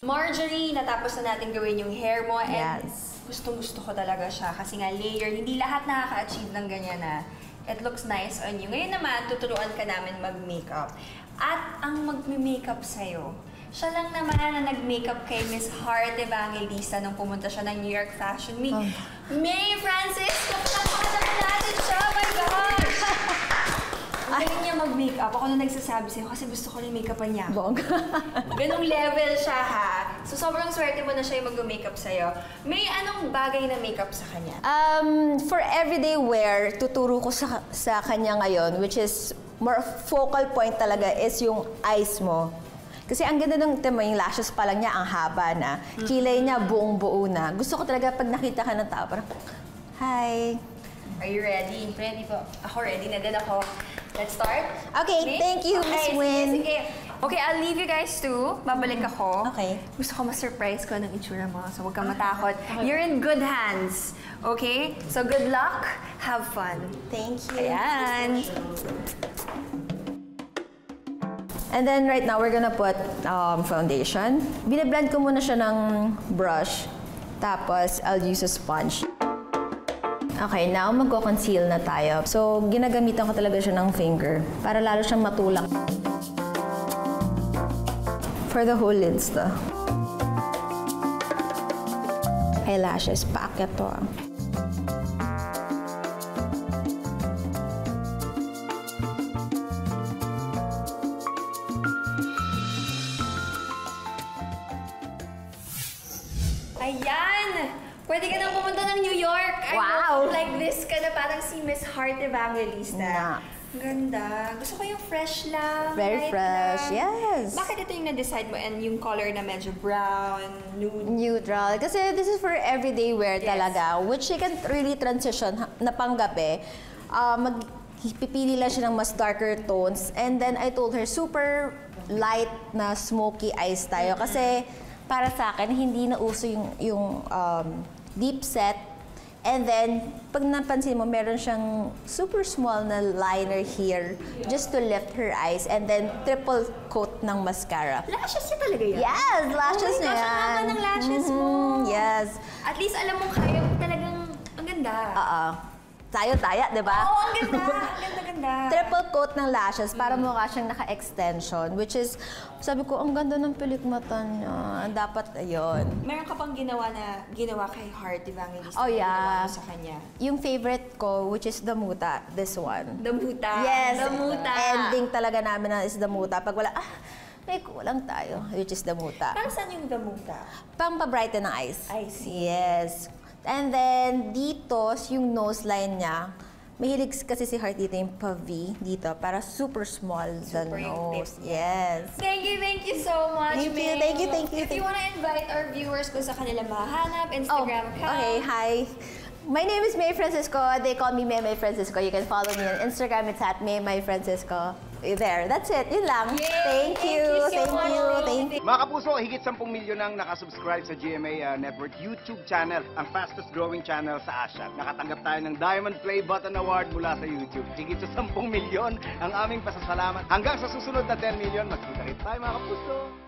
Marjorie, natapos na natin gawin yung hair mo. And Yes. Gusto ko talaga siya kasi nga layer. Hindi lahat nakaka-achieve ng ganyan na it looks nice on you. Ngayon naman, tuturuan ka namin mag-makeup. At ang mag-makeup sa'yo, siya lang naman na nag-makeup kay Miss Heart Evangelista nung pumunta siya ng New York Fashion Week. May Franciso! Napakalaman natin siya! Oh my gosh! Ang galing niya mag-makeup. Ako na nagsasabi sa'yo kasi gusto ko na make-upan niya. Ganong level siya ha. So sobrang swerte mo na siya yung mag-makeup sa'yo. May anong bagay na makeup sa kanya? For everyday wear, tuturo ko sa kanya ngayon, which is more focal point talaga is yung eyes mo. Kasi ang ganda ng tema, yung lashes pa lang niya, ang haba na. Kilay niya, buong-buo na. Gusto ko talaga pag nakita ka ng tao, parang, hi. Are you ready? Ready po. Ako ready na din ako. Let's start? Okay, thank you, Miss Win. Sige. Okay, I'll leave you guys too. Babalik ako. Okay. Gusto ko ma-surprise ko ng itsura mo, so huwag kang matakot. You're in good hands. Okay? So good luck. Have fun. Thank you. Ayan. And then right now, we're gonna put foundation. Binablend ko muna siya ng brush. Tapos, I'll use a sponge. Okay, now magko-conceal na tayo. So, ginagamitan ko talaga siya ng finger para lalo siyang matulak. For the whole lids to. Eyelashes, paakyat to. Ayan! Pwede ka nang pumunta ng New York. Wow! Like this ka na parang si Miss Heart Evangelista. Yeah. Ganda. Gusto ko yung fresh lang. Very fresh, yes. Bakit ito yung na-decide mo and yung color na medyo brown, nude? Neutral. Kasi this is for everyday wear talaga, which you can really transition na panggabi. Pipili lang siya ng mas darker tones. And then I told her, super light na smoky eyes tayo. Kasi para sa akin, hindi na uso yung deep set. And then, pag napansin mo, meron siyang super small na liner here just to lift her eyes. And then, triple coat ng mascara. Lashes niya talaga yan? Yes! Lashes niya yan. Oh my gosh, ang haba ng lashes mo. Yes. At least alam mo kaya talagang ang ganda. Tayo-taya, di ba? Oo, ang ganda. Ang ganda. Triple coat ng lashes para mukha siyang naka-extension, which is, sabi ko, ang ganda ng pilik mata niya. Dapat, ayun. Meron ka pang ginawa kay Heart Evangelista? Oh, yeah. Sa kanya? Yung favorite ko, which is the muta, this one. The muta? Yes. The muta. Ending talaga namin na is the muta. Pag wala, may kulang tayo, which is the muta. Para saan yung the muta? Pang pa-brighten ng eyes. I see. Yes. And then, dito, yung nose line niya, mahilig kasi si Heart dito yung pa-V dito, para super small the nose. Yes. Thank you so much, May. Thank you. If you wanna invite our viewers kung sa kanila mahanap, Instagram account. Okay, hi. My name is May Francisco. They call me May Francisco. You can follow me on Instagram. It's at May Francisco. There. That's it. Yun lang. Yay! Thank you. Mga kapuso, higit 10 milyon ang nakasubscribe sa GMA Network YouTube channel, ang fastest growing channel sa Asia. Nakatanggap tayo ng Diamond Play Button Award mula sa YouTube. Higit sa 10 milyon ang aming pasasalamat. Hanggang sa susunod na 10 milyon, magkita rin tayo mga kapuso.